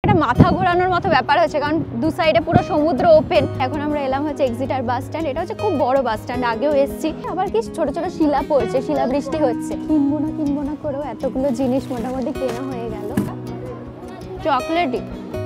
একটা মাথা ঘোরানোর মতো ব্যাপার হচ্ছে, কারণ দু সাইডে পুরো সমুদ্র ওপেন। এখন আমরা এলাম হচ্ছে এক্সিটার বাস স্ট্যান্ড। এটা হচ্ছে খুব বড় বাস স্ট্যান্ড, আগেও এসেছি। আবার কি ছোট ছোট শিলা পড়ছে, শিলা বৃষ্টি হচ্ছে। কিনবো না করেও এতগুলো জিনিস মোটামুটি কেনা হয়ে গেল। চকলেটই।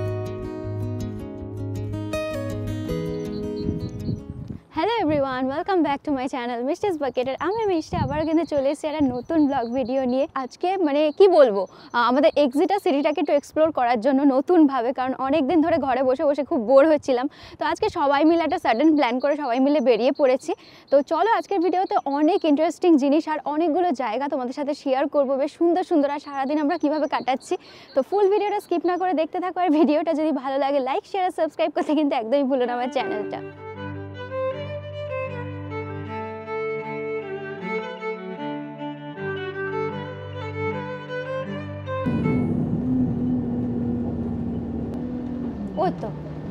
Hello everyone, welcome back to my channel Mishti's বাকেটের। আমি মিষ্টি আবারও কিন্তু চলে এসেছি একটা নতুন ব্লগ ভিডিও নিয়ে। আজকে মানে কি বলবো, আমাদের এক্সিটার সিটিটাকে একটু এক্সপ্লোর করার জন্য নতুনভাবে, কারণ অনেক দিন ধরে ঘরে বসে বসে খুব বোর হচ্ছিলাম। তো আজকে সবাই মিলে একটা সাডেন প্ল্যান করে সবাই মিলে বেরিয়ে পড়েছি। তো চলো আজকের ভিডিওতে অনেক ইন্টারেস্টিং জিনিস আর অনেকগুলো জায়গা তোমাদের সাথে শেয়ার করবো, বেশ সুন্দর সুন্দর। আর সারাদিন আমরা কীভাবে কাটাচ্ছি, তো ফুল ভিডিওটা স্কিপ না করে দেখতে থাকো। আর ভিডিওটা যদি ভালো লাগে লাইক শেয়ার আর সাবস্ক্রাইব করতে কিন্তু একদমই ভুলো না আমার চ্যানেলটা। ওই তো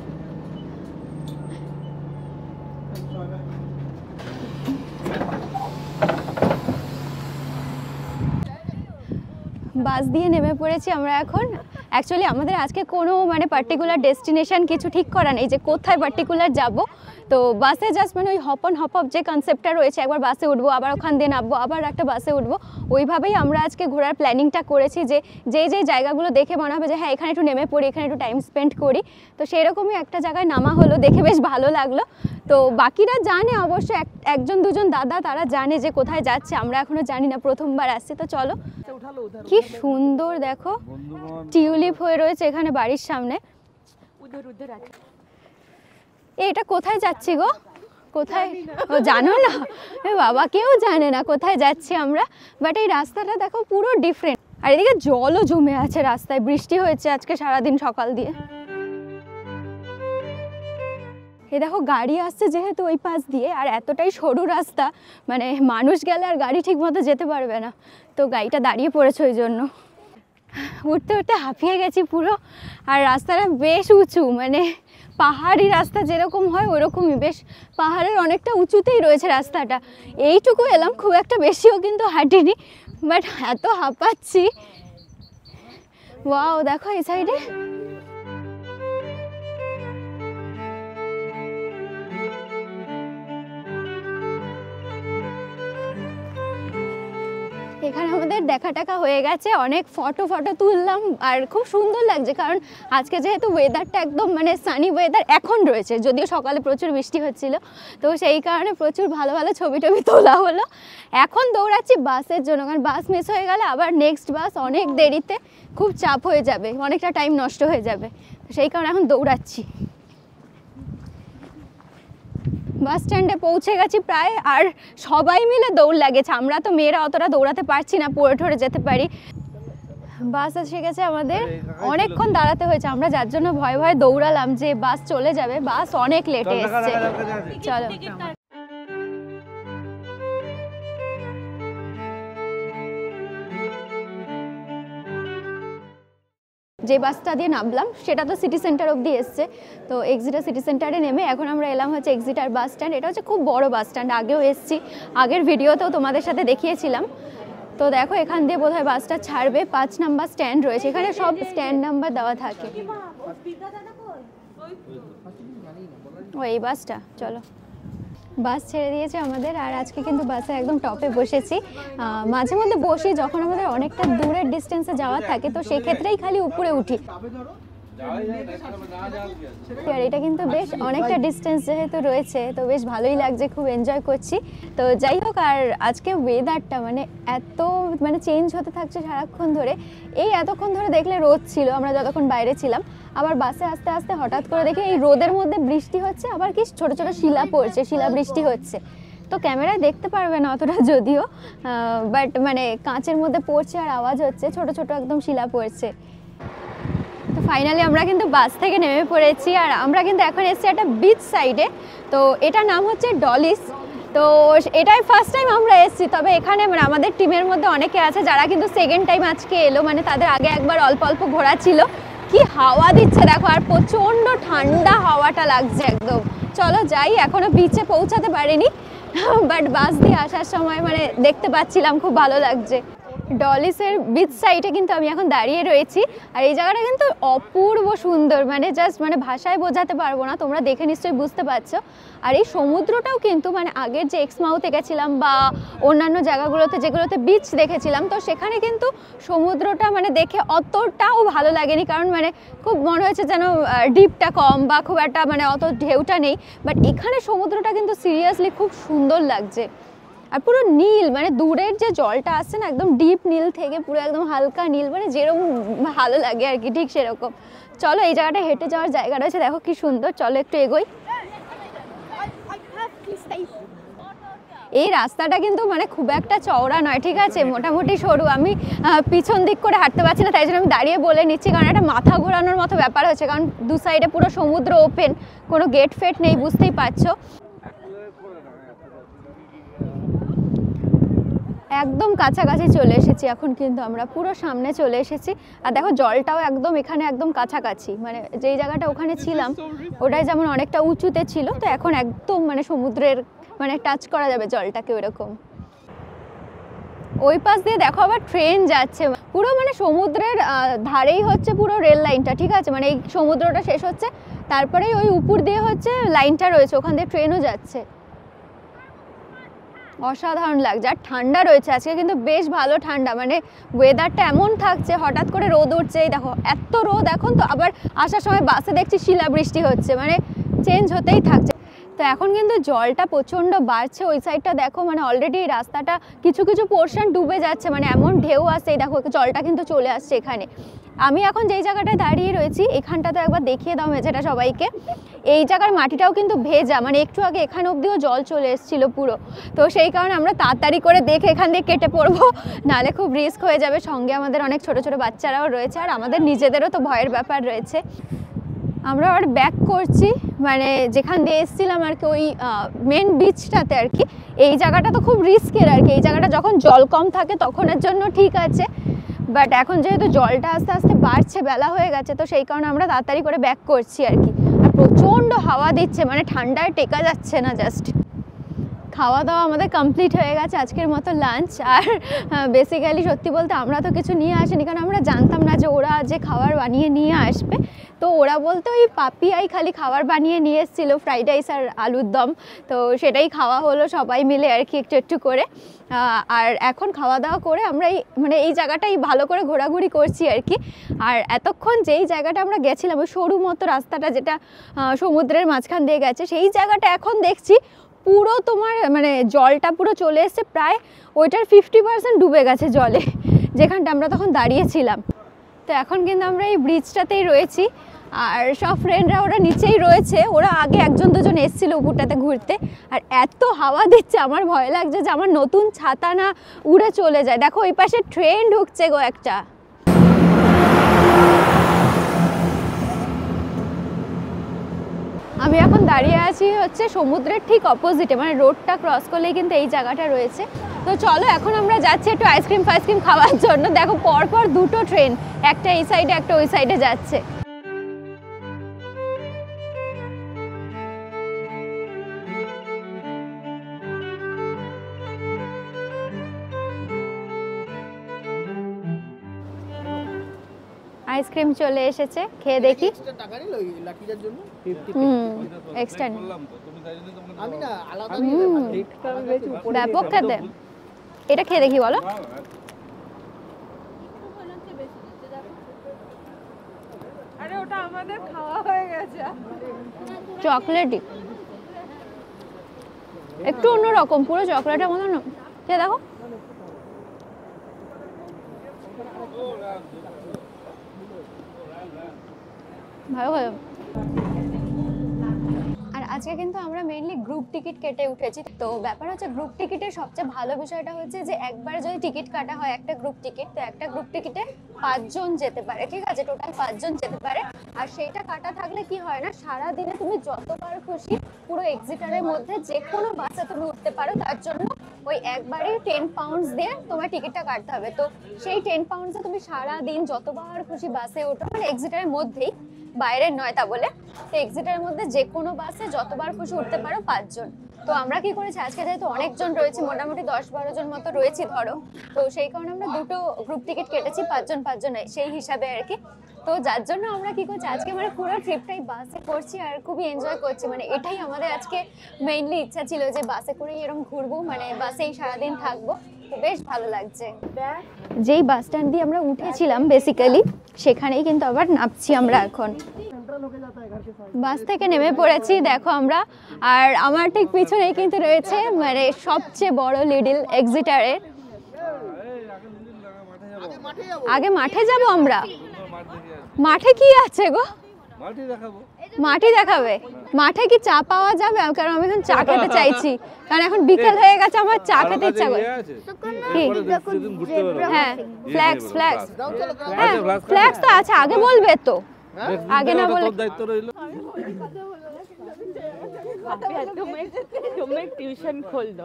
বাস দিয়ে নেমে পড়েছি আমরা এখন। অ্যাকচুয়ালি আমাদের আজকে কোনো মানে পার্টিকুলার ডেস্টিনেশন কিছু ঠিক করা নেই যে কোথায় পার্টিকুলার যাব। তো বাসে জাস্ট মানে ওই হপ অন হপ অফ যে কনসেপ্টটা রয়েছে, একবার বাসে উঠবো আবার ওখান দিয়ে নামবো আবার একটা বাসে উঠবো, ওইভাবেই আমরা আজকে ঘোরার প্ল্যানিংটা করেছি। যে যেই জায়গাগুলো দেখে মনে হবে যে হ্যাঁ এখানে একটু নেমে পড়ি, এখানে একটু টাইম স্পেন্ড করি। তো সেরকমই একটা জায়গায় নামা হলো, দেখে বেশ ভালো লাগলো। তো বাকিরা জানে অবশ্য, একজন দুজন দাদা তারা জানে যে কোথায় যাচ্ছে, আমরা এখনো জানি না, প্রথমবার আসছি। তো চলো। কি সুন্দর দেখো, টিউলিপ হয়ে রয়েছে এখানে বাড়ির সামনে। এটা কোথায় যাচ্ছি গো? কোথায় ও জানো না? বাবা কেউ জানে না কোথায় যাচ্ছি আমরা, বাট এই রাস্তাটা দেখো পুরো ডিফারেন্ট। আর এদিকে জলও জমে আছে রাস্তায়, বৃষ্টি হয়েছে আজকে সারাদিন সকাল দিয়ে। এ দেখো গাড়ি আসছে যেহেতু ওই পাশ দিয়ে, আর এতটাই সরু রাস্তা মানে মানুষ গেলে আর গাড়ি ঠিক মতো যেতে পারবে না, তো গাড়িটা দাঁড়িয়ে পড়েছে ওই জন্য। উঠতে উঠতে হাঁপিয়ে গেছি পুরো। আর রাস্তাটা বেশ উঁচু, মানে পাহাড়ি রাস্তা যেরকম হয় ওরকমই, বেশ পাহাড়ের অনেকটা উঁচুতেই রয়েছে রাস্তাটা। এইটুকু এলাম, খুব একটা বেশিও কিন্তু হাঁটিনি, বাট এত হাঁপাচ্ছি। ওয়াও দেখো এই সাইডে এখানে আমাদের দেখা টাকা হয়ে গেছে, অনেক ফটো তুললাম। আর খুব সুন্দর লাগছে, কারণ আজকে যেহেতু ওয়েদারটা একদম মানে সানি ওয়েদার এখন রয়েছে, যদিও সকালে প্রচুর বৃষ্টি হচ্ছিল, তো সেই কারণে প্রচুর ভালো ভালো ছবি তোলা হলো। এখন দৌড়াচ্ছি বাসের জন্য, কারণ বাস মিস হয়ে গেলে আবার নেক্সট বাস অনেক দেরিতে, খুব চাপ হয়ে যাবে, অনেকটা টাইম নষ্ট হয়ে যাবে, সেই কারণে এখন দৌড়াচ্ছি। বাস স্ট্যান্ডে পৌঁছে গেছি প্রায়, আর সবাই মিলে দৌড় লাগেছে। আমরা তো মেয়েরা অতটা দৌড়াতে পারছি না, পড়ে ঠরে যেতে পারি। বাস এসে গেছে আমাদের, অনেকক্ষণ দাঁড়াতে হয়েছে, আমরা যার জন্য ভয়ে ভয়ে দৌড়ালাম যে বাস চলে যাবে, বাস অনেক লেটে এসছে। চলো যে বাসটা দিয়ে নামলাম সেটা তো সিটি সেন্টার অবধি এসছে। তো এক্সিটার সিটি সেন্টারে নেমে এখন আমরা এলাম হচ্ছে এক্সিটার বাস স্ট্যান্ড। এটা হচ্ছে খুব বড় বাস স্ট্যান্ড, আগেও এসছি, আগের ভিডিওতেও তোমাদের সাথে দেখিয়েছিলাম। তো দেখো এখান দিয়ে বোধহয় বাসটা ছাড়বে, 5 নাম্বার স্ট্যান্ড রয়েছে এখানে, সব স্ট্যান্ড নাম্বার দেওয়া থাকে। ও এই বাসটা, চলো। বাস ছেড়ে দিয়েছে আমাদের, আর আজকে কিন্তু বাসে একদম টপে বসেছি। মাঝে মধ্যে বসি যখন আমাদের অনেকটা দূরের ডিস্টেন্সে যাওয়ার থাকে, তো সেক্ষেত্রেই খালি উপরে উঠি। আর এটা কিন্তু বেশ অনেকটা ডিস্টেন্স যেহেতু রয়েছে, তো বেশ ভালোই লাগছে, খুব এনজয় করছি। তো যাই হোক, আর আজকে ওয়েদারটা মানে এত মানে চেঞ্জ হতে থাকছে সারাক্ষণ ধরে। এই এতক্ষণ ধরে দেখলে রোদ ছিল আমরা যতক্ষণ বাইরে ছিলাম, আবার বাসে আস্তে আস্তে হঠাৎ করে দেখি এই রোদের মধ্যে বৃষ্টি হচ্ছে, আবার কি ছোট ছোট শিলা পড়ছে, শিলা বৃষ্টি হচ্ছে। তো ক্যামেরায় দেখতে পারবে না অতটা যদিও, বাট মানে কাঁচের মধ্যে পড়ছে আর আওয়াজ হচ্ছে, ছোট ছোট একদম শিলা পড়ছে। তো ফাইনালি আমরা কিন্তু বাস থেকে নেমে পড়েছি, আর আমরা কিন্তু এখন এসেছি একটা বিচ সাইডে। তো এটার নাম হচ্ছে ডলিস। তো এটাই ফার্স্ট টাইম আমরা এসেছি, তবে এখানে মানে আমাদের টিমের মধ্যে অনেকে আছে যারা কিন্তু সেকেন্ড টাইম আজকে এলো, মানে তাদের আগে একবার অল্প অল্প ঘোরা ছিল। কি হাওয়া দিচ্ছে দেখো, আর প্রচণ্ড ঠান্ডা হাওয়াটা লাগছে একদম। চলো যাই, এখনো বিচে পৌঁছাতে পারিনি, বাট বাস দিয়ে আসার সময় মানে দেখতে পাচ্ছিলাম, খুব ভালো লাগছে। ডলিসের বিচ সাইডে কিন্তু আমি এখন দাঁড়িয়ে রয়েছি। আর এই জায়গাটা কিন্তু অপূর্ব সুন্দর, মানে জাস্ট মানে ভাষায় বোঝাতে পারবো না, তোমরা দেখে নিশ্চয়ই বুঝতে পারছো। আর এই সমুদ্রটাও কিন্তু মানে আগের যে এক্সমাউথে গেছিলাম বা অন্যান্য জায়গাগুলোতে যেগুলোতে বিচ দেখেছিলাম, তো সেখানে কিন্তু সমুদ্রটা মানে দেখে অতটাও ভালো লাগেনি, কারণ মানে খুব মনে হয়েছে যেন ডিপটা কম বা খুব একটা মানে অত ঢেউটা নেই। বাট এখানে সমুদ্রটা কিন্তু সিরিয়াসলি খুব সুন্দর লাগছে। আর পুরো নীল, মানে দূরের যে জলটা আসছে না একদম ডিপ নীল থেকে পুরো একদম হালকা নীল, মানে যেরকম ভালো লাগে আর কি, ঠিক সেরকম। চলো এই জায়গাটা হেঁটে যাওয়ার জায়গা রয়েছে, দেখো কি সুন্দর, চলো একটু এগোই। এই রাস্তাটা কিন্তু মানে খুব একটা চওড়া নয়, ঠিক আছে, মোটামুটি সরু। আমি পিছন দিক করে হাঁটতে পারছি না, তাই জন্য আমি দাঁড়িয়ে বলে নিচ্ছি, কারণ একটা মাথা ঘোরানোর মতো ব্যাপার হচ্ছে, কারণ দু সাইডে পুরো সমুদ্র ওপেন, কোনো গেট ফেট নেই, বুঝতেই পারছো। একদম কাছাকাছি চলে এসেছি এখন, কিন্তু আমরা পুরো সামনে চলে এসেছি। আর দেখো জলটাও একদম এখানে একদম কাছাকাছি, মানে যেই জায়গাটা ওখানে ছিলাম ওটাই যেমন অনেকটা উঁচুতে ছিল, তো এখন একদম মানে সমুদ্রের মানে টাচ করা যাবে জলটাকে ওইরকম। ওই পাশ দিয়ে দেখো আবার ট্রেন যাচ্ছে, পুরো মানে সমুদ্রের ধারেই হচ্ছে পুরো রেল লাইনটা, ঠিক আছে, মানে এই সমুদ্রটা শেষ হচ্ছে, তারপরেই ওই উপর দিয়ে হচ্ছে লাইনটা রয়েছে, ওখান দিয়ে ট্রেনও যাচ্ছে। অসাধারণ লাগছে। আর ঠান্ডা রয়েছে আজকে, কিন্তু বেশ ভালো ঠান্ডা, মানে ওয়েদারটা এমন থাকছে, হঠাৎ করে রোদ উঠছে, এই দেখো এত রোদ এখন, তো আবার আসার সময় বাসে দেখছি শিলাবৃষ্টি হচ্ছে, মানে চেঞ্জ হতেই থাকছে। তো এখন কিন্তু জলটা প্রচণ্ড বাড়ছে, ওই সাইডটা দেখো মানে অলরেডি এই রাস্তাটা কিছু কিছু পোর্শন ডুবে যাচ্ছে, মানে এমন ঢেউ আসছে, এই দেখো জলটা কিন্তু চলে আসছে এখানে। আমি এখন যেই জায়গাটায় দাঁড়িয়ে রয়েছি এখানটা তো একবার দেখিয়ে দাও মেঝেটা সবাইকে। এই জায়গার মাটিটাও কিন্তু ভেজা, মানে একটু আগে এখানে অবধিও জল চলে এসেছিলো পুরো, তো সেই কারণে আমরা তাড়াতাড়ি করে দেখে এখান দিয়ে কেটে পড়বো, নাহলে খুব রিস্ক হয়ে যাবে। সঙ্গে আমাদের অনেক ছোট ছোট বাচ্চারাও রয়েছে, আর আমাদের নিজেদেরও তো ভয়ের ব্যাপার রয়েছে। আমরা আবার ব্যাক করছি, মানে যেখান দিয়ে এসেছিলাম আর কি, ওই মেন বিচটাতে আর কি। এই জায়গাটা তো খুব রিস্কের আর কি, এই জায়গাটা যখন জল কম থাকে তখনের জন্য ঠিক আছে, বাট এখন যেহেতু জলটা আস্তে আস্তে বাড়ছে, বেলা হয়ে গেছে, তো সেই কারণে আমরা তাড়াতাড়ি করে ব্যাক করছি আর কি। আর প্রচণ্ড হাওয়া দিচ্ছে, মানে ঠান্ডায় টেকা যাচ্ছে না। জাস্ট খাওয়া দাওয়া আমাদের কমপ্লিট হয়ে গেছে, আজকের মতো লাঞ্চ। আর বেসিক্যালি সত্যি বলতে আমরা তো কিছু নিয়ে আসিনি, কারণ আমরা জানতাম না যে ওরা যে খাবার বানিয়ে নিয়ে আসবে। তো ওরা বলতে ওই পাপিয়াই খালি খাবার বানিয়ে নিয়ে এসেছিলো, ফ্রাইড রাইস আর আলুর দম, তো সেটাই খাওয়া হলো সবাই মিলে আর কি, একটু একটু করে। আর এখন খাওয়া দাওয়া করে আমরা মানে এই জায়গাটাই ভালো করে ঘোরাঘুরি করছি আর কি। আর এতক্ষণ যেই জায়গাটা আমরা গেছিলাম, ওই সরু মতো রাস্তাটা যেটা সমুদ্রের মাঝখান দিয়ে গেছে, সেই জায়গাটা এখন দেখছি পুরো তোমার মানে জলটা পুরো চলে এসছে, প্রায় ওইটার 50% ডুবে গেছে জলে, যেখানটা আমরা তখন দাঁড়িয়েছিলাম। তো এখন কিন্তু আমরা এই ব্রিজটাতেই রয়েছি, আর সব ফ্রেন্ডরা ওরা নিচেই রয়েছে, ওরা আগে একজন দুজন এসেছিলো উপরটাতে ঘুরতে। আর এত হাওয়া দিচ্ছে, আমার ভয় লাগছে যে আমার নতুন ছাতা না উড়ে চলে যায়। দেখো ওই পাশে ট্রেন ঢুকছে গো একটা। আমি এখন দাঁড়িয়ে আছি হচ্ছে সমুদ্রের ঠিক অপোজিটে, মানে রোডটা ক্রস করলেই কিন্তু এই জায়গাটা রয়েছে। তো চলো এখন আমরা যাচ্ছি একটু আইসক্রিম ফাইসক্রিম খাওয়ার জন্য। দেখো পরপর দুটো ট্রেন, একটা এই সাইডে একটা ওই সাইডে যাচ্ছে। আইসক্রিম চলে এসেছে, খেয়ে দেখি। ব্যাপক খেতে, এটা খেয়ে দেখি বলো। চকলেটই, একটু অন্যরকম, পুরো চকলেটের মতো না, খেয়ে দেখো। ভালো ভালো। আর আজকে কিন্তু আমরা মেইনলি গ্রুপ টিকিট কেটে উঠেছি। তো ব্যাপার হচ্ছে গ্রুপ টিকিটের সবচেয়ে ভালো বিষয়টা হচ্ছে যে একবার যদি টিকিট কাটা হয় একটা গ্রুপ টিকিট, তো একটা গ্রুপ টিকিটে 5 জন যেতে পারে, ঠিক আছে, টোটাল 5 জন যেতে পারে। আর সেইটা কাটা থাকলে কি হয় না, সারা দিনে তুমি যতবার খুশি পুরো এক্সিটারের মধ্যে যে কোনো বাসে তুমি উঠতে পারো। তার জন্য ওই একবারে 10 পাউন্ডস দিয়ে তোমার টিকিটটা কাটতে হবে। তো সেই 10 পাউন্ডসে তুমি সারা দিন যতবার খুশি বাসে ওঠো, মানে এক্সিটারের মধ্যেই, বাইরের নয় তা বলে। তো এক্সিটারের মধ্যে যে কোনো বাসে যতবার খুশি উঠতে পারো 5 জন। তো আমরা কি করেছি আজকে যেহেতু অনেকজন রয়েছে, মোটামুটি 10-12 জন মতো রয়েছি ধরো, তো সেই কারণে আমরা দুটো গ্রুপ টিকিট কেটেছি, 5 জন সেই হিসাবে আর কি। তো যার জন্য আমরা কি করছি আজকে মানে পুরো ট্রিপটাই বাসে করছি আর খুবই এনজয় করছি, মানে এটাই আমাদের আজকে মেইনলি ইচ্ছা ছিল যে বাসে করেই এরকম ঘুরবো, মানে বাসেই সারাদিন থাকবো, তো বেশ ভালো লাগছে। যেই বাস স্ট্যান্ড দিয়ে আমরা উঠেছিলাম বেসিক্যালি সেখানেই কিন্তু আবার নামছি আমরা এখন। বাস থেকে নেমে পড়েছি দেখো আমরা, আর আমার ঠিক পিছনেই কিন্তু রয়েছে মানে সবচেয়ে বড় লিডল এক্সিটারের। আগে মাঠে যাব আমরা, মাঠে কি আছে গো? মাটি দেখাবে? মাঠে কি চা পাওয়া যাবে? কারণ আমি এখন চা খেতে চাইছি, কারণ এখন বিকেল হয়ে গেছে, আমার চা খেতে ইচ্ছা করে। কি? হ্যাঁ, ফ্ল্যাক্স ফ্ল্যাক্স, হ্যাঁ ফ্ল্যাক্স তো আছে, আগে বলবে তো, আগে না বলে तुम एक ट्यूशन खोल दो।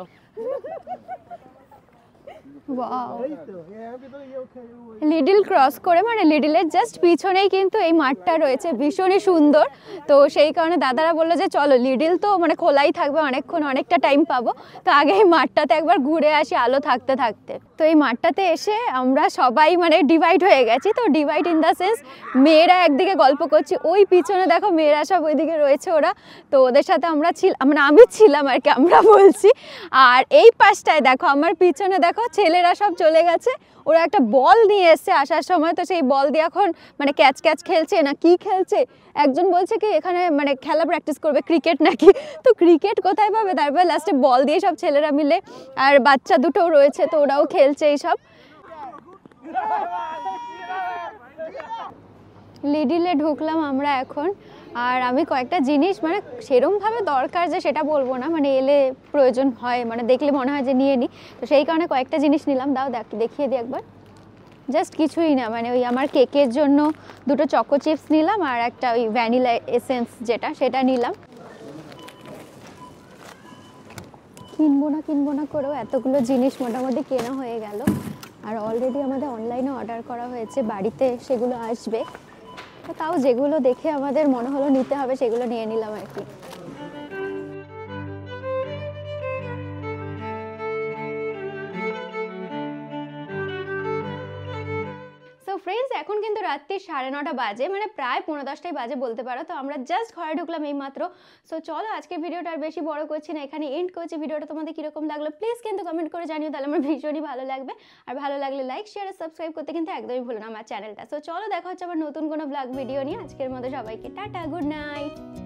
লিডল ক্রস করে মানে লিডলের জাস্ট পিছনেই কিন্তু এই মাঠটা রয়েছে, ভীষণই সুন্দর। তো সেই কারণে দাদারা বললো যে চলো, লিডল তো মানে খোলাই থাকবে অনেকক্ষণ, অনেকটা টাইম পাবো, তো আগে এই মাঠটাতে একবার ঘুরে আসি আলো থাকতে থাকতে। তো এই মাঠটাতে এসে আমরা সবাই মানে ডিভাইড হয়ে গেছি, তো ডিভাইড ইন দ্য সেন্স মেয়েরা একদিকে গল্প করছি, ওই পিছনে দেখো মেয়েরা সব ওইদিকে রয়েছে ওরা, তো ওদের সাথে আমরা মানে আমি ছিলাম আর কি, আমরা বলছি। আর এই পাশটায় দেখো আমার পিছনে দেখো ছেলেরা সব চলে গেছে, ওরা একটা বল নিয়ে এসছে আসার সময়, তো সেই বল দিয়ে এখন মানে ক্যাচ ক্যাচ খেলছে না কি খেলছে, একজন বলছে কি এখানে মানে খেলা প্র্যাকটিস করবে, ক্রিকেট নাকি, তো ক্রিকেট কোথায় পাবে, তারপর লাস্টে বল দিয়ে সব ছেলেরা মিলে, আর বাচ্চা দুটোও রয়েছে তো ওরাও খেলছে এইসব। লিডলে ঢুকলাম আমরা এখন, আর আমি কয়েকটা জিনিস মানে সেরমভাবে দরকার যে সেটা বলবো না, মানে এলে প্রয়োজন হয়, মানে দেখলে মনে হয় যে নিয়ে নিই, তো সেই কারণে কয়েকটা জিনিস নিলাম। দাও দেখিয়ে দিই একবার, জাস্ট কিছুই না, মানে ওই আমার কেকের জন্য দুটো চকো চিপস নিলাম, আর একটা ওই ভ্যানিলা এসেন্স যেটা সেটা নিলাম। কিনবো না করেও এতগুলো জিনিস মোটামুটি কেনা হয়ে গেল, আর অলরেডি আমাদের অনলাইনে অর্ডার করা হয়েছে, বাড়িতে সেগুলো আসবে, তো তাও যেগুলো দেখে আমাদের মনে হলো নিতে হবে সেগুলো নিয়ে নিলাম আর কি। ফ্রেন্ডস এখন কিন্তু রাত্রি 9:30 বাজে, মানে প্রায় 9:45 বাজে বলতে পারো, তো আমরা জাস্ট ঘরে ঢুকলাম এই মাত্র। সো চলো আজকের ভিডিওটা আর বেশি বড় করছি না, এখানে এন্ড করছি। ভিডিওটা তোমাদের কিরকম লাগলো প্লিজ কিন্তু কমেন্ট করে জানিও, তাহলে আমার ভীষণই ভালো লাগবে। আর ভালো লাগলে লাইক শেয়ার আর সাবস্ক্রাইব করতে কিন্তু একদমই ভুলো না আমার চ্যানেলটা। সো চলো দেখা হচ্ছে আবার নতুন কোনো ব্লগ ভিডিও নিয়ে, আজকের মতো সবাইকে টাটা, গুড নাইট।